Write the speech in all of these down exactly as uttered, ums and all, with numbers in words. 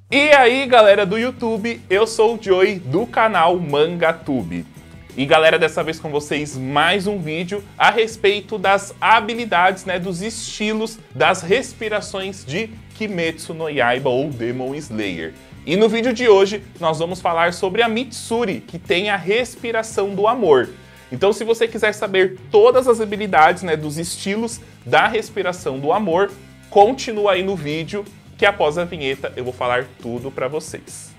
E aí, galera do YouTube, eu sou o Joey do canal MangaTube. E galera, dessa vez com vocês mais um vídeo a respeito das habilidades, né, dos estilos das respirações de Kimetsu no Yaiba ou Demon Slayer. E no vídeo de hoje nós vamos falar sobre a Mitsuri, que tem a respiração do amor. Então, se você quiser saber todas as habilidades, né, dos estilos da respiração do amor, continua aí no vídeo, que após a vinheta eu vou falar tudo pra vocês.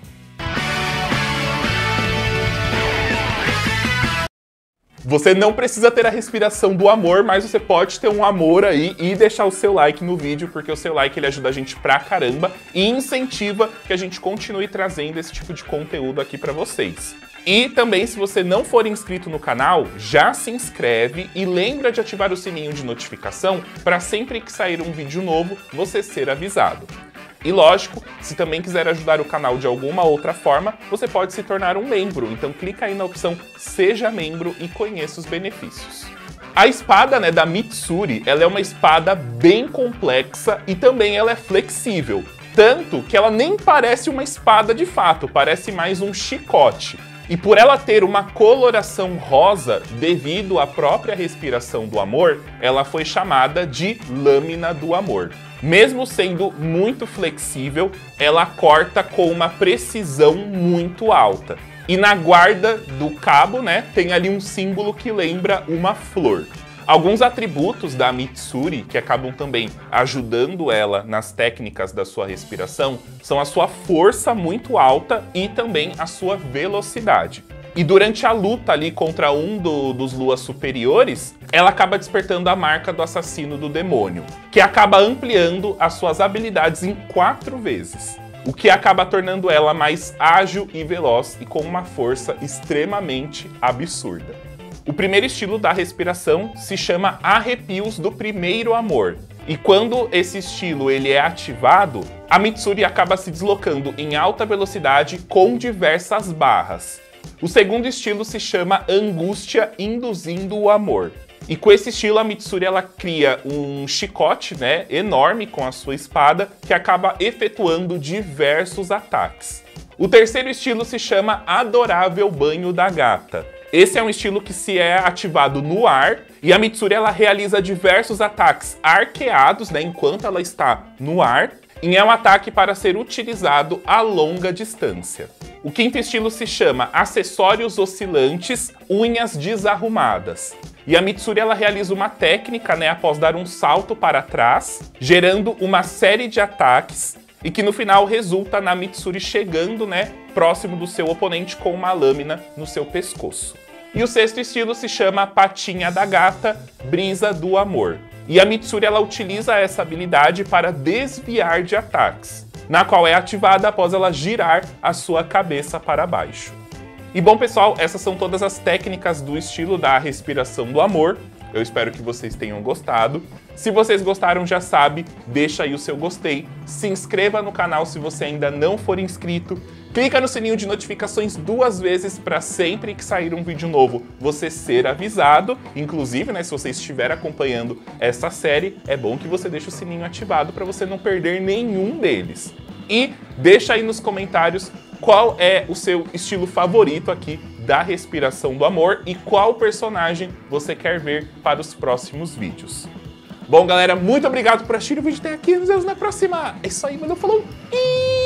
Você não precisa ter a respiração do amor, mas você pode ter um amor aí e deixar o seu like no vídeo, porque o seu like ele ajuda a gente pra caramba e incentiva que a gente continue trazendo esse tipo de conteúdo aqui pra vocês. E também, se você não for inscrito no canal, já se inscreve e lembra de ativar o sininho de notificação para sempre que sair um vídeo novo, você ser avisado. E lógico, se também quiser ajudar o canal de alguma outra forma, você pode se tornar um membro, então clica aí na opção Seja Membro e conheça os benefícios. A espada, né, da Mitsuri, ela é uma espada bem complexa e também ela é flexível, tanto que ela nem parece uma espada de fato, parece mais um chicote. E por ela ter uma coloração rosa, devido à própria respiração do amor, ela foi chamada de Lâmina do Amor. Mesmo sendo muito flexível, ela corta com uma precisão muito alta. E na guarda do cabo, né, tem ali um símbolo que lembra uma flor. Alguns atributos da Mitsuri, que acabam também ajudando ela nas técnicas da sua respiração, são a sua força muito alta e também a sua velocidade. E durante a luta ali contra um do, dos luas superiores, ela acaba despertando a marca do assassino do demônio, que acaba ampliando as suas habilidades em quatro vezes, o que acaba tornando ela mais ágil e veloz e com uma força extremamente absurda. O primeiro estilo da respiração se chama Arrepios do Primeiro Amor. E quando esse estilo ele é ativado, a Mitsuri acaba se deslocando em alta velocidade com diversas barras. O segundo estilo se chama Angústia Induzindo o Amor. E com esse estilo a Mitsuri ela cria um chicote, né, enorme com a sua espada que acaba efetuando diversos ataques. O terceiro estilo se chama Adorável Banho da Gata. Esse é um estilo que se é ativado no ar e a Mitsuri ela realiza diversos ataques arqueados, né, enquanto ela está no ar, e é um ataque para ser utilizado a longa distância. O quinto estilo se chama Acessórios Oscilantes, Unhas Desarrumadas. E a Mitsuri ela realiza uma técnica, né, após dar um salto para trás, gerando uma série de ataques e que no final resulta na Mitsuri chegando, né, próximo do seu oponente com uma lâmina no seu pescoço. E o sexto estilo se chama Patinha da Gata, Brisa do Amor. E a Mitsuri ela utiliza essa habilidade para desviar de ataques, na qual é ativada após ela girar a sua cabeça para baixo. E bom pessoal, essas são todas as técnicas do estilo da respiração do amor. Eu espero que vocês tenham gostado. Se vocês gostaram, já sabe, deixa aí o seu gostei, se inscreva no canal se você ainda não for inscrito, clica no sininho de notificações duas vezes para sempre que sair um vídeo novo você ser avisado. Inclusive, né, se você estiver acompanhando essa série, é bom que você deixe o sininho ativado para você não perder nenhum deles. E deixa aí nos comentários qual é o seu estilo favorito aqui da respiração do amor e qual personagem você quer ver para os próximos vídeos. Bom, galera, muito obrigado por assistir o vídeo até aqui. Nos vemos na próxima. É isso aí, mano. Falou! E...